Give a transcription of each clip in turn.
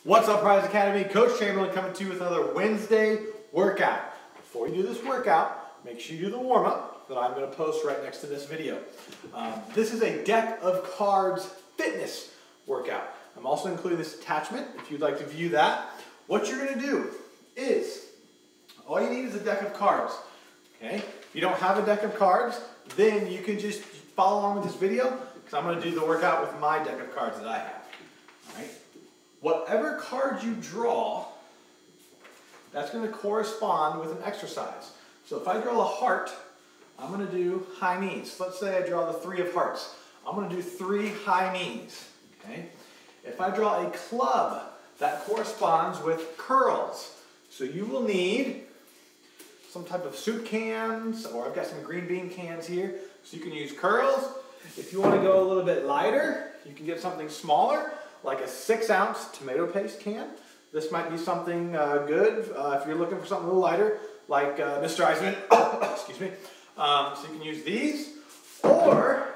What's up, Rise Academy? Coach Chamberlain coming to you with another Wednesday workout. Before you do this workout, make sure you do the warm-up that I'm going to post right next to this video. This is a deck of cards fitness workout. I'm also including this attachment if you'd like to view that. What you're going to do is, all you need is a deck of cards. Okay? If you don't have a deck of cards, then you can just follow along with this video because I'm going to do the workout with my deck of cards that I have. All right? Whatever card you draw, that's going to correspond with an exercise. So if I draw a heart, I'm going to do high knees. Let's say I draw the 3 of hearts. I'm going to do 3 high knees. Okay? If I draw a club, that corresponds with curls. So you will need some type of soup cans, or I've got some green bean cans here, so you can use curls. If you want to go a little bit lighter, you can get something smaller, like a 6-ounce tomato paste can. This might be something good if you're looking for something a little lighter, like Mr. Eisman, excuse me. So you can use these, or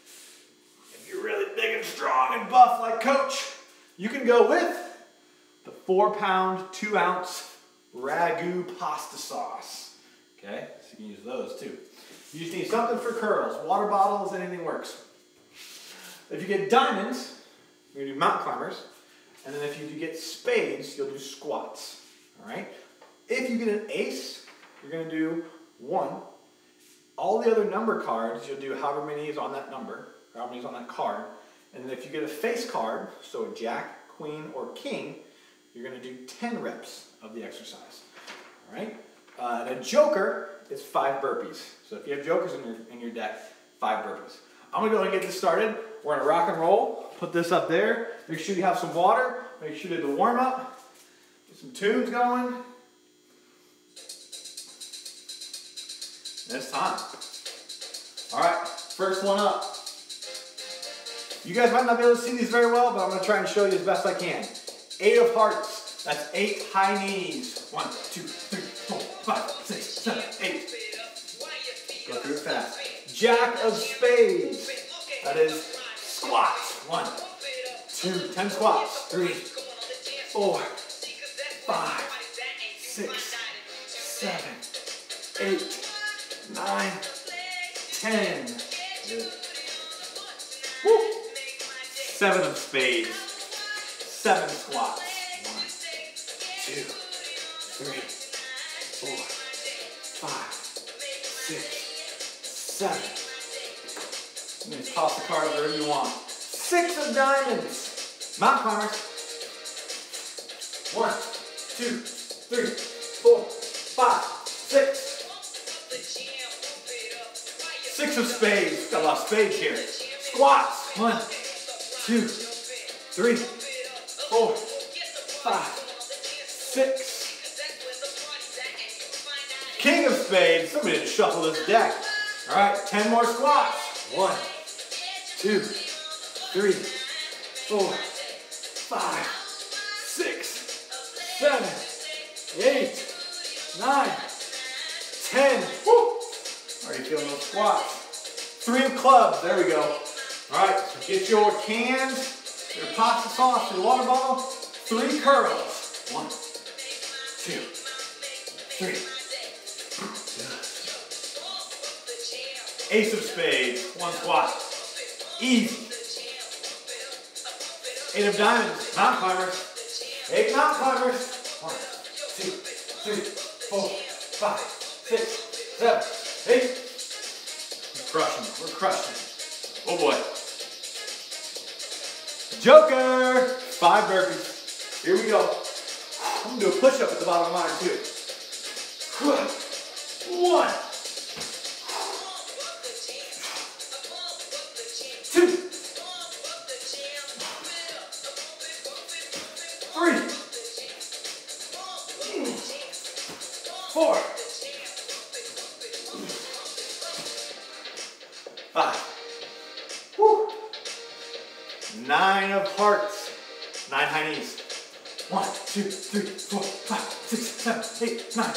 if you're really big and strong and buff like Coach, you can go with the 4-pound, 2-ounce ragu pasta sauce. Okay, so you can use those too. You just need something for curls. Water bottles, anything works. If you get diamonds, you're going to do mountain climbers. And then if you get spades, you'll do squats. All right? If you get an ace, you're going to do 1. All the other number cards, you'll do however many is on that number, however many is on that card. And then if you get a face card, so a jack, queen, or king, you're going to do 10 reps of the exercise. All right? And a joker is 5 burpees. So if you have jokers in your deck, 5 burpees. I'm going to go ahead and get this started. We're going to rock and roll. Put this up there. Make sure you have some water. Make sure you do the warm up. Get some tunes going. And it's time. All right, first one up. You guys might not be able to see these very well, but I'm going to try and show you as best I can. 8 of hearts. That's 8 high knees. 1, 2, 3, 4, 5, 6, 7, 8. Go through it fast. Jack of spades. That is squats. 1, 2, 10 squats. 3, 4, 5, 6, 7, 8, 9, 10. Good. Woo. 7 of spades. 7 squats. 1, 2, 3, 4, 5, 6, 7. You can toss the cards wherever you want. 6 of diamonds. Mountain climbers. 1, 2, 3, 4, 5, 6. 6 of spades. Got a lot of spades here. Squats. 1, 2, 3, 4, 5, 6. King of spades. Somebody didn't shuffle this deck. All right, 10 more squats. 1, 2, 3, 4, 5, 6, 7, 8, 9, 10. Woo! Already feeling those squats. 3 of clubs. There we go. All right, so get your cans, your pasta sauce, your water bottle. 3 curls. 1, 2, 3. Ace of spades. 1 squat. Easy. 8 of diamonds. Mountain climbers. 8 mountain climbers. 1, 2, 3, 4, 5, 6, 7, 8. We're crushing. We're crushing. Oh boy. Joker. 5 burpees. Here we go. I'm going to do a push-up at the bottom of mine too. 1. 2. 3. 4. 5. Woo. 9 of hearts. 9 high knees. 1, 2, 3, 4, 5, 6, 7, 8, 9.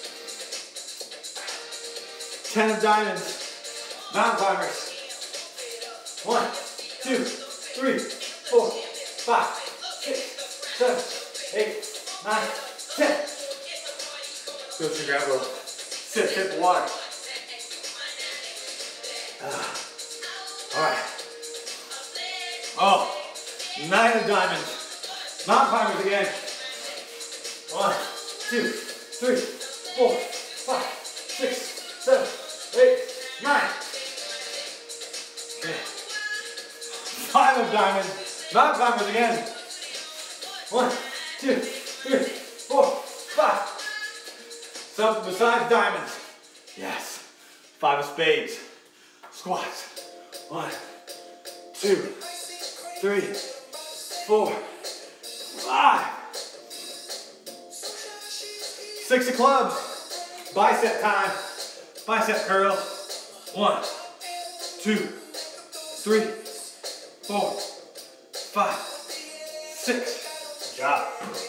10 of diamonds. Mountain climbers. 1, 2, 3, 4, 5, 6, 7, 8, 9, 10. Go to grab a little sip of water. All right. Oh, 9 of diamonds. Mountain climbers again. 1, 2, 3, 4, 5, 6, 7, 8, 9. Okay. 5 of diamonds. Mountain climbers again. 1, 2, 3, 4, 5. Something besides diamonds. Yes. 5 of spades. Squats. 1, 2, 3, 4, 5. 6 of clubs. Bicep time. Bicep curl. 1, 2, 3, 4, 5, 6. Good job.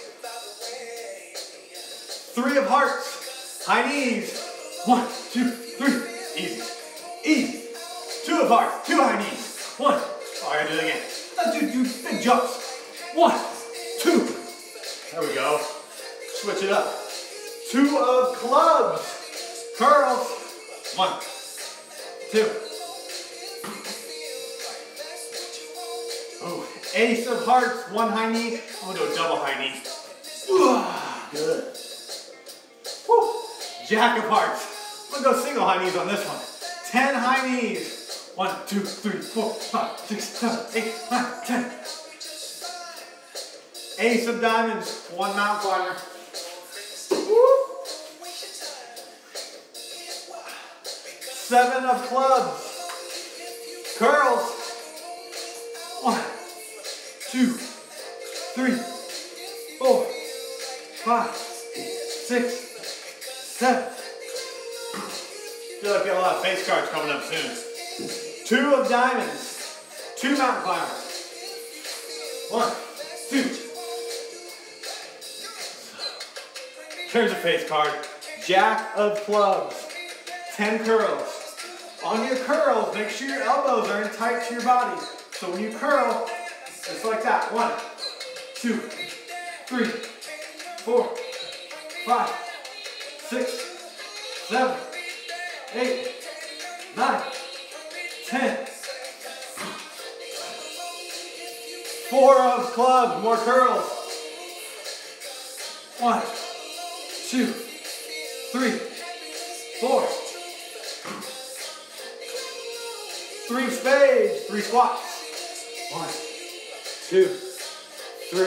3 of hearts. High knees. 1, 2, 3. Easy. Easy. 2 of hearts. 2 high knees. 1. Oh, I gotta do it again. Let's do big jumps. 1, 2. There we go. Switch it up. 2 of clubs. Curls. 1, 2. Oh, ace of hearts. 1 high knee. I'm gonna do a double high knee. Good. Woo. Jack of hearts. I'm gonna go single high knees on this one. 10 high knees. 1, 2, 3, 4, 5, 6, 7, 8, 9, 10. Ace of diamonds. 1 mountain climber. Woo. 7 of clubs. Curls. 1, 2, 3, 4, 5, 6, 7. Feel like we got a lot of face cards coming up soon. 2 of diamonds. 2 mountain climbers. 1, 2. Here's a face card. Jack of clubs. 10 curls. On your curls, make sure your elbows are in tight to your body. So when you curl, it's like that. 1, 2, 3, 4, 5, 6, 7, 8, 9, 10. 4 of clubs, more curls. 1, 2, 3, 4. 3 spades, 3 squats. 1, 2, 3.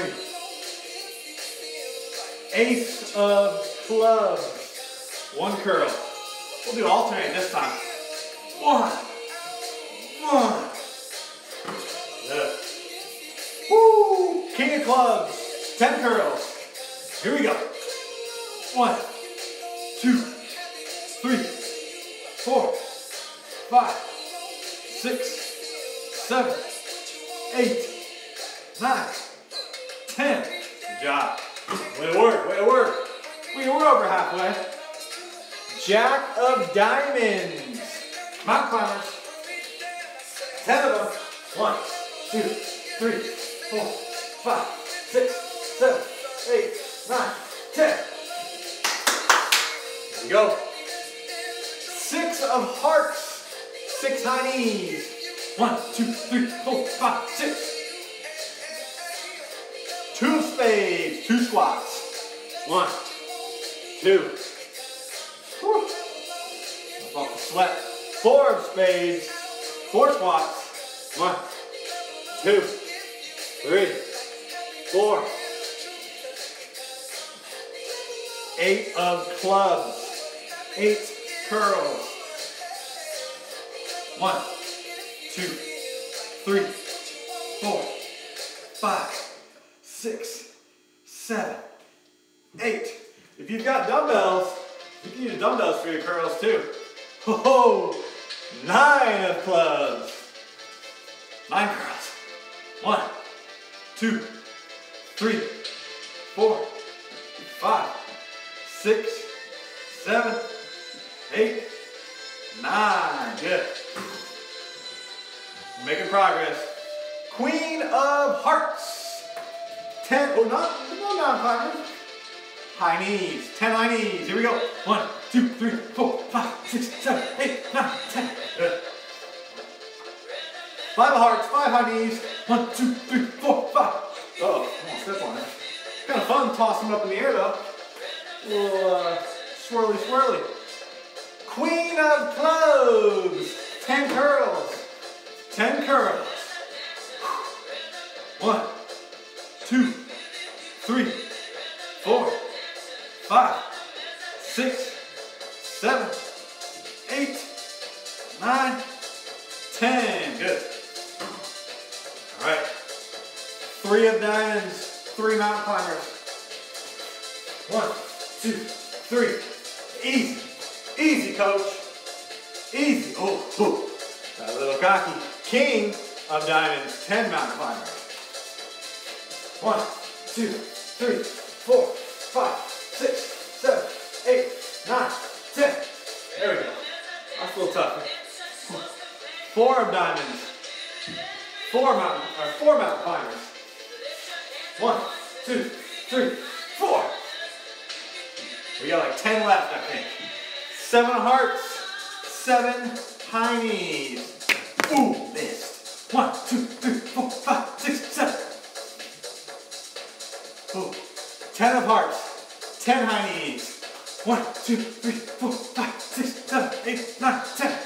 Ace of clubs. 1 curl. We'll do alternate this time. 1, 1. Good. Woo! King of clubs. 10 curls. Here we go. 1, 2, 3, 4, 5, 6, 7, 8, 9, 10. Good job. Way to work, way to work. We're over halfway. Jack of diamonds. Mountain climbers. 10 of them. 1, 2, 3, 4, 5, 6, 7, 8, 9, 10. There we go. 6 of hearts. 6 high knees. 1, 2, 3, 4, 5, 6. 2 spades. 2 squats. 1, 2. Whew. Off the sweat. 4 of spades. 4 squats. 1, 2, 3, 4. 8 of clubs. 8 curls. 1, 2, 3, 4, 5, 6, 7, 8. If you've got dumbbells, you can use dumbbells for your curls too. Oh, 9 of clubs. 9 curls. 1, 2, 3, 4, 5, 6, 7, 8, 9. Good. We're making progress. Queen of hearts. 10, oh, no mountain climbers. High knees, 10 high knees. Here we go. 1, 2, 3, 4, 5, 6, 7, 8, 9, 10. Good. 5 of hearts, 5 high knees. 1, 2, 3, 4, 5. Uh-oh, I'm gonna step on it. Kind of fun tossing them up in the air though. A little swirly, swirly. Queen of clothes. 10 curls. 10 curls. 1, 2, 3, 4, 5, 6, 7, 8, 9, 10. Good. All right. 3 of diamonds, 3 mountain climbers. 1, 2, 3. Easy. Easy, coach. Easy. Oh, oh. Got a little cocky. King of diamonds, 10 mountain climbers. 1, 2, 3, 4, 5, 6, 7, 8, 9, 10. There we go. That's a little tough. 4 of diamonds. 4 mountain climbers. 1, 2, 3, 4. We got like 10 left, I think. 7 of hearts. 7 high knees. Ooh, missed. 1, 2, 3, 4, 5, 6, 7. Ooh. 10 of hearts. 10 high knees. 1, 2, 3, 4, 5, 6, 7, 8, 9, 10.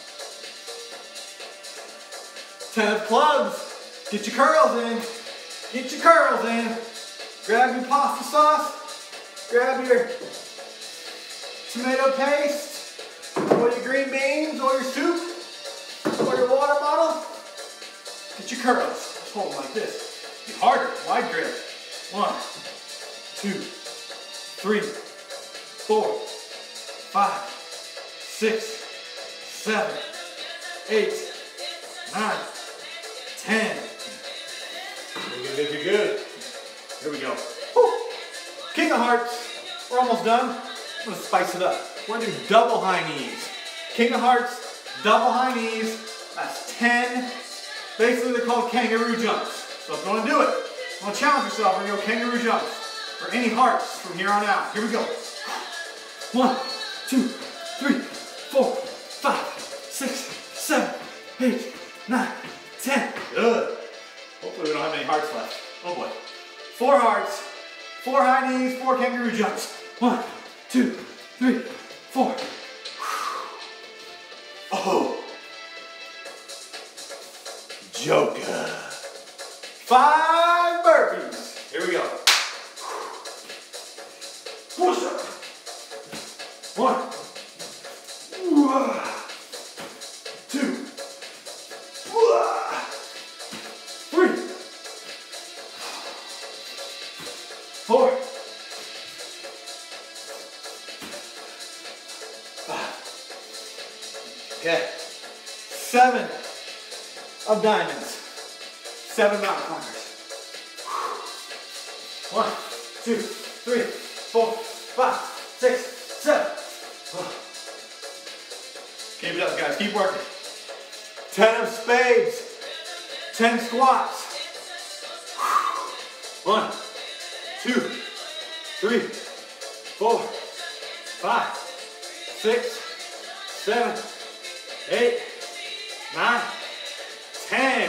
10 of clubs. Get your curls in. Get your curls in. Grab your pasta sauce. Grab your tomato paste. Or your green beans. Or your soup. Or your water bottle. Get your curls. Just hold them like this. Be harder. Wide grip. 1, 2, 3, 4, 5, 6, 7, 8, 9, 10. Good, good. Here we go. Woo. King of hearts. We're almost done. I'm going to spice it up. We're going to do double high knees. King of hearts, double high knees. That's 10. Basically, they're called kangaroo jumps. So if you want to do it, you want to challenge yourself, we're going to go kangaroo jumps for any hearts from here on out. Here we go. 1, 2, 3, 4, 5, 6, 7, 8, 9, 10. Good. Hopefully we don't have any hearts left. Oh boy. 4 hearts, 4 high knees, 4 kangaroo jumps. 1, 2, 3, 4. Oh. Joker. 5 burpees. Here we go. Push up. 1, 2, 3, 4, 5. Okay. 7 of diamonds. 7 mountain climbers. 1, 2, 3, 4, 5, 6, 7. Keep it up, guys. Keep working. 10 of spades. 10 squats. 1, 2, 3, 4, 5, 6, 7, 8, 9, 10.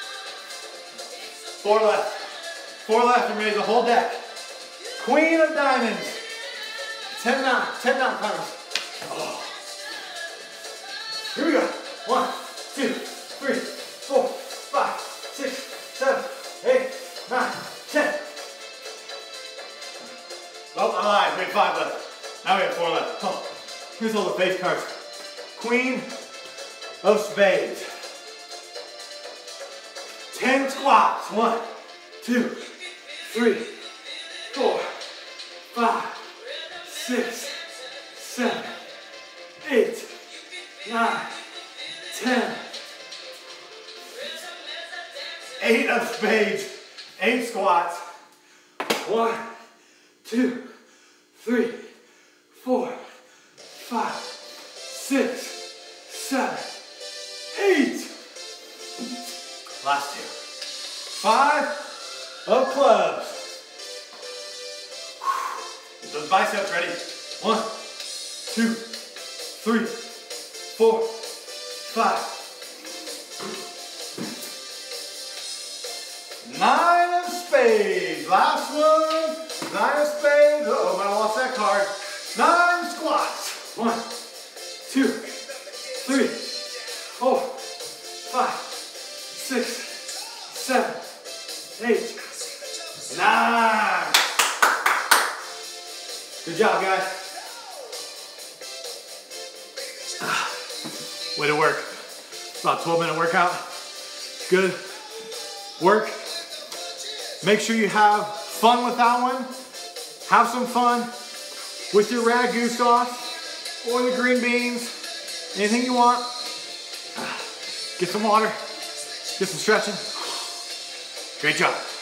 4 left. 4 left. And raise the whole deck. Queen of diamonds. 10 mountain climbers. Oh. Here we go. 1, 2, 3, 4, 5, 6, 7, 8, 9, 10. Oh, I lied. We have 5 left. Now we have 4 left. Oh. Here's all the face cards. Queen of spades. 10 squats. 1, 2, 3, 4, 5, 6, 7, 8, 9, 10. 8 of spades. 8 squats. 1, 2, 3, 4, 5, 6, 7, 8. Last 2. 5 of clubs. those biceps. Ready? 1, 2, 3, 4, 5. 9 of spades. Last one. 9 of spades. Uh-oh, might have lost that card. 9 squats. 1, 2, 3, 4, 5, 6, 7, 8, 9. Good job, guys. Way to work. About 12-minute workout. Good work. Make sure you have fun with that one. Have some fun with your ragu sauce or the green beans. Anything you want. Get some water. Get some stretching. Great job.